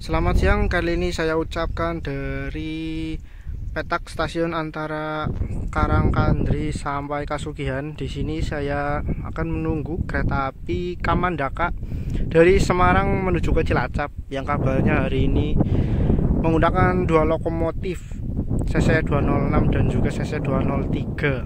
Selamat siang, kali ini saya ucapkan dari petak stasiun antara Karangkandri sampai Kasugihan. Di sini saya akan menunggu kereta api Kamandaka dari Semarang menuju ke Cilacap yang kabarnya hari ini menggunakan dua lokomotif CC 206 dan juga CC 203.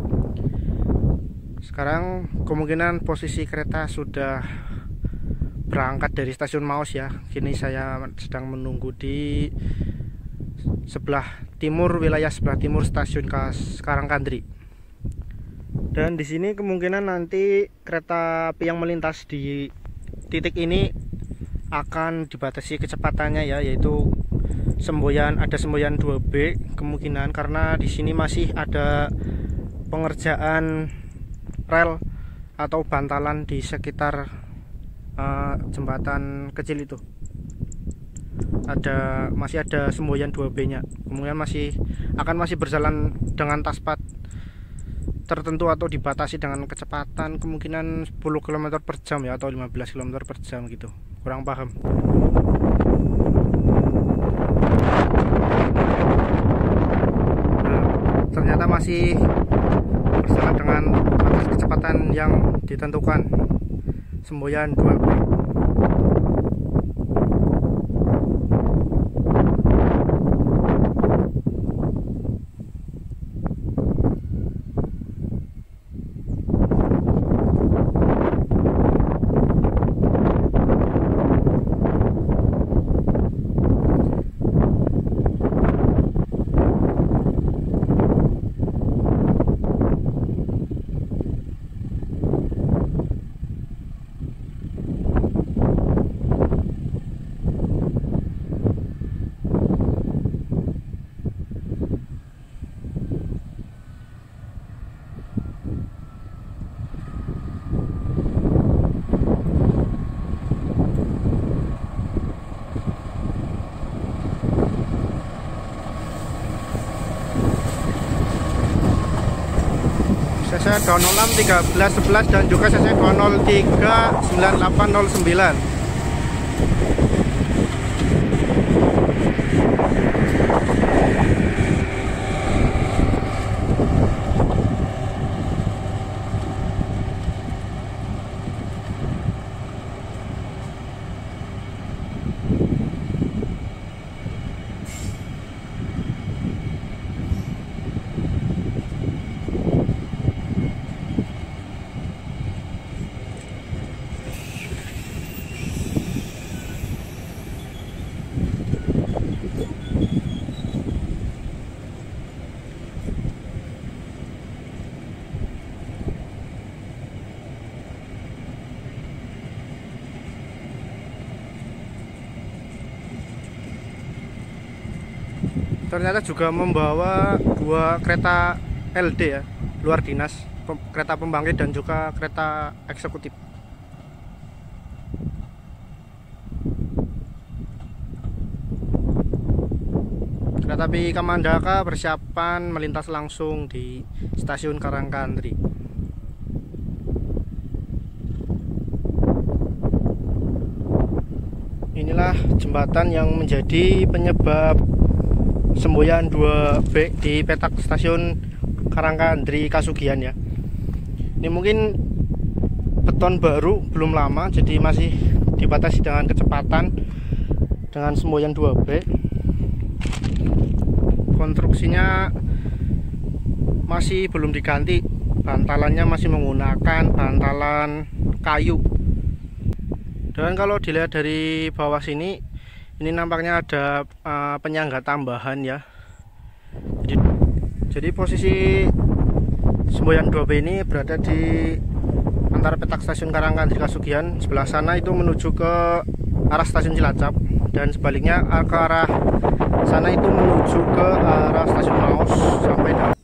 Sekarang kemungkinan posisi kereta sudah berangkat dari stasiun Maus ya. Kini saya sedang menunggu di sebelah timur, wilayah sebelah timur stasiun Karangkandri. Dan di sini kemungkinan nanti kereta api yang melintas di titik ini akan dibatasi kecepatannya ya, yaitu ada semboyan 2B kemungkinan, karena di sini masih ada pengerjaan rel atau bantalan di sekitar jembatan kecil itu. Masih ada semboyan 2B-nya. Kemudian masih berjalan dengan taspat tertentu atau dibatasi dengan kecepatan kemungkinan 10 km per jam ya, atau 15 km per jam gitu. Kurang paham. Nah, ternyata masih berjalan dengan batas kecepatan yang ditentukan, semboyan 2B. CC 206 1311 dan juga CC 203 9809. Ternyata juga membawa dua kereta LD ya, luar dinas, kereta pembangkit dan juga kereta eksekutif. Kereta api Kamandaka persiapan melintas langsung di stasiun Karangkandri. Inilah jembatan yang menjadi penyebab semboyan 2B di petak stasiun Karangkandri Kasugihan ya. Ini mungkin beton baru, belum lama, jadi masih dibatasi dengan kecepatan dengan semboyan 2B. Konstruksinya masih belum diganti, bantalannya masih menggunakan bantalan kayu. Dan kalau dilihat dari bawah sini, ini nampaknya ada penyangga tambahan ya. Jadi posisi semboyan 2B ini berada di antara petak stasiun Karangkandri Kasugihan. Sebelah sana itu menuju ke arah stasiun Cilacap, dan sebaliknya ke arah sana itu menuju ke arah stasiun Maus sampai